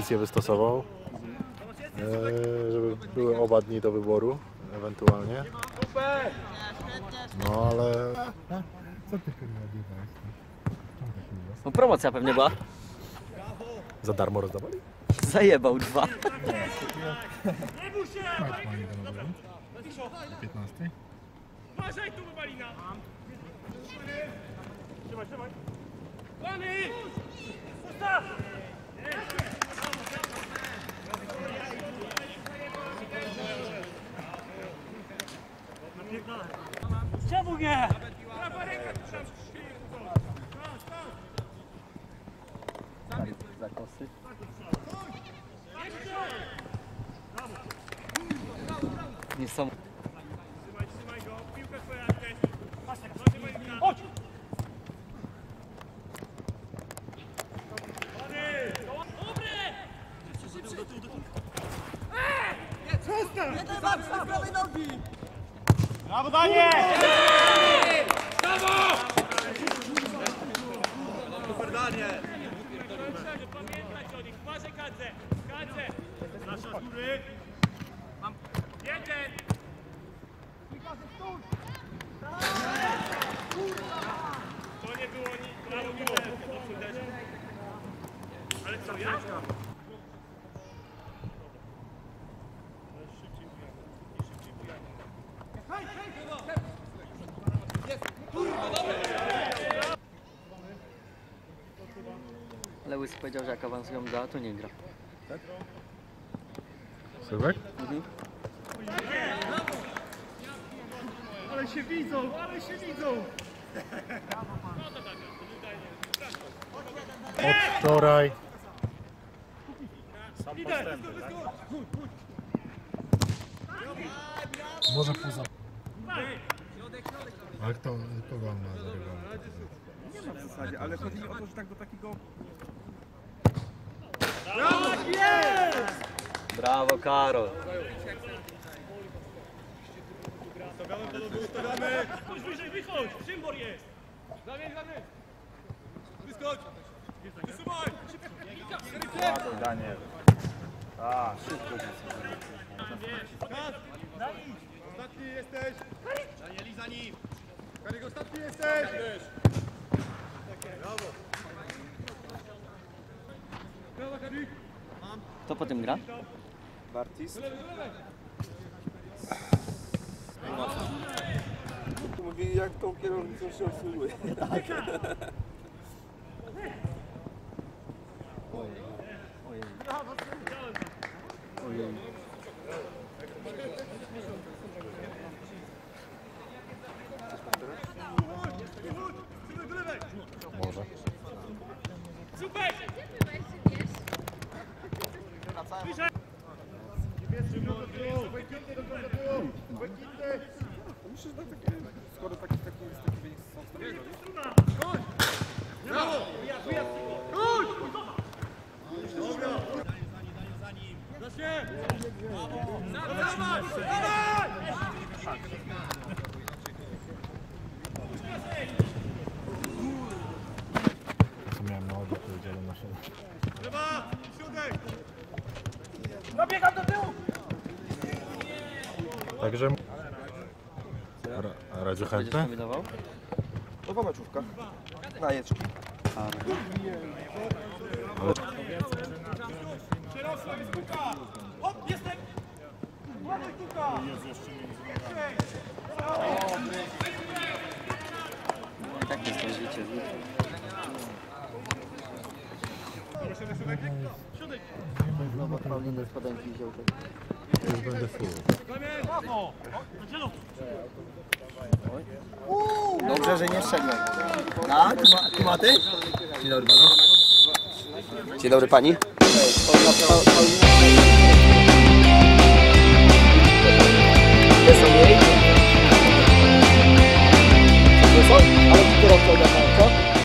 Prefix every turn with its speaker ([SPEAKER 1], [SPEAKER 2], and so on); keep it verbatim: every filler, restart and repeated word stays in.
[SPEAKER 1] propozycję wystosował, żeby były oba dni do wyboru ewentualnie. No ale...
[SPEAKER 2] Co ty kurwa odjebałeś?
[SPEAKER 3] No promocja pewnie była.
[SPEAKER 1] Za darmo rozdawali?
[SPEAKER 3] Zajebał dwa.
[SPEAKER 2] Mecz mamy do nowy. Do piętnastej.
[SPEAKER 4] Uważaj tu, Malina! Trzymaj, trzymaj! Pany! Zostaw! Czemu nie? Prawa ręka tu trzeba.
[SPEAKER 3] Zakosy. Nie są.
[SPEAKER 4] Trzymaj, trzymaj go, piłkę twoja jest. Chodź! Brawo, Danie! Brawo! Super, Danie! Pamiętajcie o nich, uważaj Kadze! Kadze! Nasza z góry! Mam jeden! To nie było nic, brawo, miło! Ale co, ja?
[SPEAKER 3] Lewis powiedział, że jak awansują za, to nie gra.
[SPEAKER 1] Sylwek?
[SPEAKER 3] Mhm.
[SPEAKER 4] Ale się widzą, ale się widzą!
[SPEAKER 1] Od wczoraj.
[SPEAKER 2] Może poza... Ale kto, kogo on ma za rybą?
[SPEAKER 5] Nie ma w zasadzie, ale chodzi mi o to, że tak do takiego...
[SPEAKER 3] Brawo, Karol.
[SPEAKER 4] Chodź wyżej, wychodź! Szymbor jest! Zamień, zamień! Wyskocz! Wysuwaj!
[SPEAKER 5] Daniel. A, szybko.
[SPEAKER 4] Ostatni jesteś! Danieli za nim! Karyk, ostatni jesteś! Brawo! Brawo, Karyk!
[SPEAKER 3] Kto po tym gra?
[SPEAKER 5] Bartis. Mówi, jak tą kierownicą się obsługuje.
[SPEAKER 3] Ojej.
[SPEAKER 1] Może.
[SPEAKER 4] Super!
[SPEAKER 5] Myślę, że takie, skoro taki, taki, taki wynik są z tego,
[SPEAKER 4] Brawo! Chodź! Dobra! Za nim! Za się! Dawaj! Dawaj!
[SPEAKER 1] Co miałem na obu, powiedziałem na siebie.
[SPEAKER 4] Lewa! Środek! Nabiegam do tyłu!
[SPEAKER 1] Także... Ra Radziu
[SPEAKER 3] Będziesz
[SPEAKER 1] chętny?
[SPEAKER 3] kombinował?
[SPEAKER 5] nowa meczówka. Najeczki.
[SPEAKER 4] Przerosła jest kuka! Hop, jestem! Ładuj kuka!
[SPEAKER 3] I tak nie zdążycie z nich. Znowu Paulin bez podęki wziął.
[SPEAKER 1] Już będę full.
[SPEAKER 4] Brawo!
[SPEAKER 5] Dobrze, że nie wszedłem. A, klimaty? Dzień dobry panu. Dzień dobry pani.
[SPEAKER 3] Gdzie są jej? Gdzie są? Ale kierowca